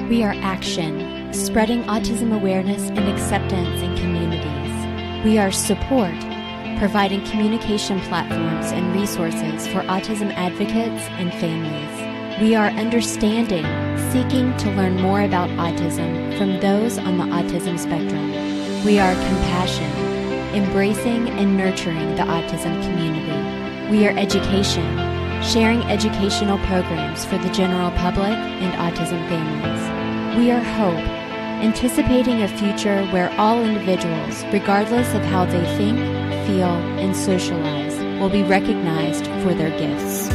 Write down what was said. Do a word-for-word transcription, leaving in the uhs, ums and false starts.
We are Action, spreading autism awareness and acceptance in communities. We are Support, providing communication platforms and resources for autism advocates and families. We are Understanding, seeking to learn more about autism from those on the autism spectrum. We are Compassion, embracing and nurturing the autism community. We are Education, sharing educational programs for the general public and autism families. We are Hope, anticipating a future where all individuals, regardless of how they think, feel, and socialize, will be recognized for their gifts.